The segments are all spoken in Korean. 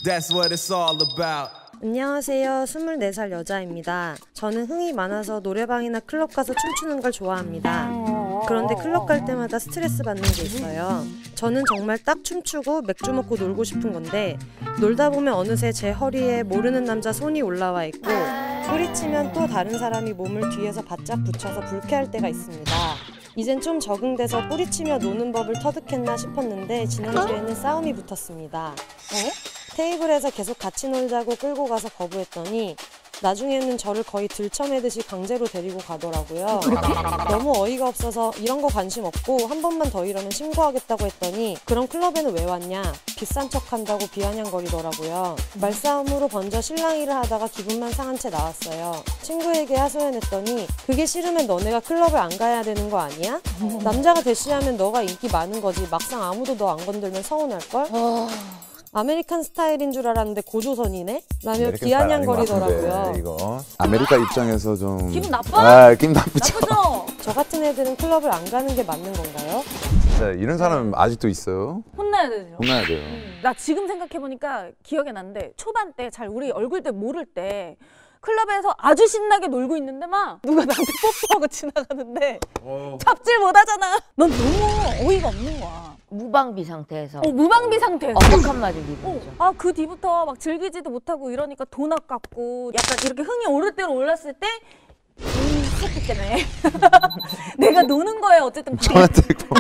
That's what it's all about. 안녕하세요. 24살 여자입니다. 저는 흥이 많아서 노래방이나 클럽 가서 춤추는 걸 좋아합니다. 그런데 클럽 갈 때마다 스트레스 받는 게 있어요. 저는 정말 딱 춤추고 맥주 먹고 놀고 싶은 건데 놀다 보면 어느새 제 허리에 모르는 남자 손이 올라와 있고 뿌리치면 또 다른 사람이 몸을 뒤에서 바짝 붙여서 불쾌할 때가 있습니다. 이젠 좀 적응돼서 뿌리치며 노는 법을 터득했나 싶었는데 지난주에는 싸움이 붙었습니다. 테이블에서 계속 같이 놀자고 끌고 가서 거부했더니 나중에는 저를 거의 들쳐매듯이 강제로 데리고 가더라고요. 너무 어이가 없어서 이런 거 관심 없고 한 번만 더 이러면 신고하겠다고 했더니 그럼 클럽에는 왜 왔냐? 비싼 척한다고 비아냥거리더라고요. 말싸움으로 먼저 실랑이를 하다가 기분만 상한 채 나왔어요. 친구에게 하소연했더니 그게 싫으면 너네가 클럽을 안 가야 되는 거 아니야? 남자가 대시하면 너가 인기 많은 거지 막상 아무도 너 안 건들면 서운할걸? 아메리칸 스타일인 줄 알았는데 고조선이네? 라며 비아냥거리더라고요. 이거 아메리카 입장에서 좀 기분 나빠? 기분 나쁘죠. 나쁘죠? 저 같은 애들은 클럽을 안 가는 게 맞는 건가요? 진짜 이런 사람 아직도 있어요. 혼나야 되죠. 혼나야 돼요. 나 지금 생각해보니까 기억이 나는데 초반 때 잘 우리 얼굴들 모를 때 클럽에서 아주 신나게 놀고 있는데 막 누가 나한테 뽀뽀하고 지나가는데 잡질 못하잖아. 넌 너무 어이가 없는 거야. 무방비 상태에서 무방비 상태에서 어떡한 말을 기분이죠. 그 뒤부터 막 즐기지도 못하고 이러니까 돈 아깝고 약간 이렇게 흥이 오를 대로 올랐을 때 이 새끼 때문에 내가 노는 거에 어쨌든 저한테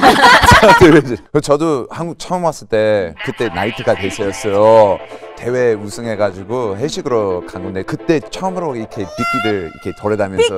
저도 한국 처음 왔을 때 그때 나이트가 대세였어요. 대회 우승해가지고 회식으로 간 건데 그때 처음으로 이렇게 빅기들 이렇게 돌아다니면서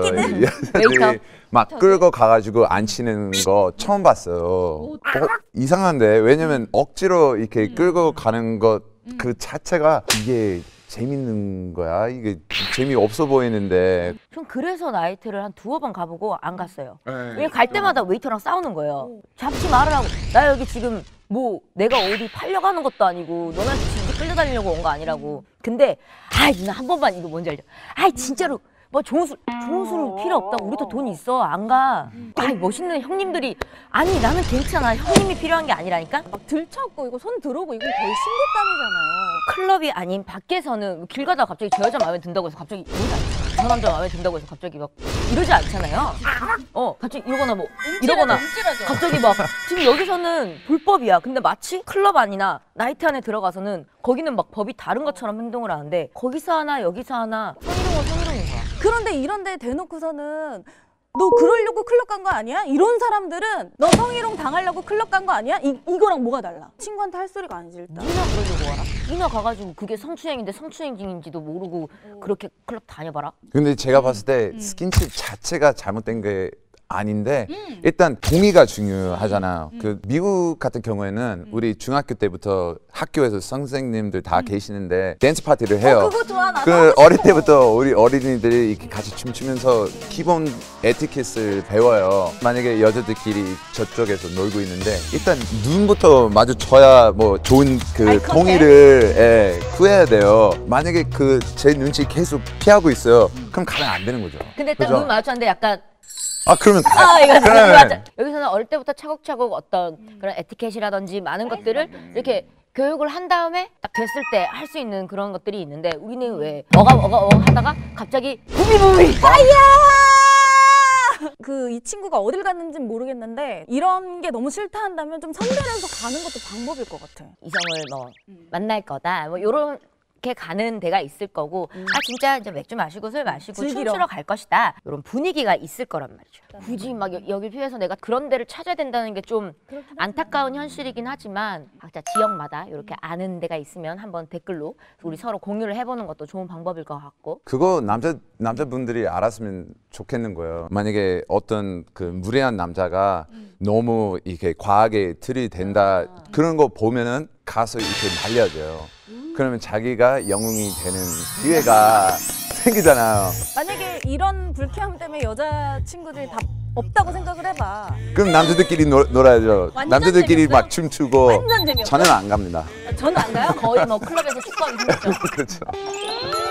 막 끌고 가가지고 앉히는 거 처음 봤어요. 이상한데 왜냐면 억지로 이렇게 끌고 가는 것 그 자체가 이게 재밌는 거야. 이게 재미없어 보이는데. 전 그래서 나이트를 한 2번 가보고 안 갔어요. 왜냐면 갈 때마다 웨이터랑 싸우는 거예요. 잡지 말으라고. 나 여기 지금 뭐 내가 어디 팔려가는 것도 아니고 너네한테 진짜 끌려다니려고 온 거 아니라고. 근데 누나 한 번만 이거 뭔지 알죠? 진짜로 뭐 좋은 술 필요 없다고. 우리도 돈 있어. 안 가. 멋있는 형님들이 아니 나는 괜찮아. 형님이 필요한 게 아니라니까. 막 들쳤고 이거 손 들어오고 이건 거의 신고감이잖아요. 클럽이 아닌 밖에서는 길 가다가 갑자기 저 여자 마음에 든다고 해서 갑자기 이러지 않잖아요. 저 남자 마음에 든다고 해서 갑자기 막 이러지 않잖아요. 갑자기 이러거나 뭐 이러거나 갑자기 막 지금 여기서는 불법이야. 근데 마치 클럽 아니나 나이트 안에 들어가서는 거기는 막 법이 다른 것처럼 행동을 하는데 거기서 하나 여기서 하나 성희롱인 거야. 그런데 이런 데 대놓고서는 너 그러려고 클럽 간 거 아니야? 이런 사람들은 너 성희롱 당하려고 클럽 간 거 아니야? 이거랑 뭐가 달라? 친구한테 할 소리가 아니지 일단. 니나 그러려고 와라? 니나 가가지고 그게 성추행인데 성추행인지도 모르고 그렇게 클럽 다녀봐라? 근데 제가 봤을 때 스킨십 자체가 잘못된 게 아닌데 일단 동의가 중요하잖아요. 그 미국 같은 경우에는 우리 중학교 때부터 학교에서 선생님들 다 계시는데 댄스 파티를 해요. 그거 좋아. 그 어릴 때부터 우리 어린이들이 이렇게 같이 춤추면서 기본 에티켓을 배워요. 만약에 여자들끼리 저쪽에서 놀고 있는데 일단 눈부터 마주쳐야 뭐 좋은 그 동의를 구해야 돼요. 만약에 그 제 눈치 계속 피하고 있어요. 그럼 가면 안 되는 거죠. 근데 딱 눈 마주쳤는데 약간 그러면 맞아. 여기서는 어릴 때부터 차곡차곡 어떤 그런 에티켓이라든지 많은 것들을 이렇게 교육을 한 다음에 딱 됐을 때 할 수 있는 그런 것들이 있는데 우리는 왜 어가 하다가 갑자기 부비부비 이 친구가 어딜 갔는지는 모르겠는데 이런 게 너무 싫다 한다면 좀 선별해서 가는 것도 방법일 것 같아. 이성을 뭐 만날 거다 뭐 요런 이렇게 가는 데가 있을 거고 진짜 이제 맥주 마시고 술 마시고 춤추러 갈 것이다 이런 분위기가 있을 거란 말이죠. 굳이 막 여길 피해서 내가 그런 데를 찾아야 된다는 게 좀 안타까운 현실이긴 하지만 각자 지역마다 이렇게 아는 데가 있으면 한번 댓글로 우리 서로 공유를 해보는 것도 좋은 방법일 것 같고. 그거 남자분들이 알았으면 좋겠는 거예요. 만약에 어떤 그 무례한 남자가 너무 이렇게 과하게 들이댄다 그런 거 보면은 가서 이렇게 말려줘요. 그러면 자기가 영웅이 되는 기회가 생기잖아요. 만약에 이런 불쾌함 때문에 여자친구들이 다 없다고 생각을 해봐. 그럼 남자들끼리 놀아야죠. 남자들끼리 재밌어요? 막 춤추고. 완전 재미없어요? 저는 안 갑니다. 저는 안 가요? 거의 뭐 클럽에서 축구하기 힘들죠. 그렇죠.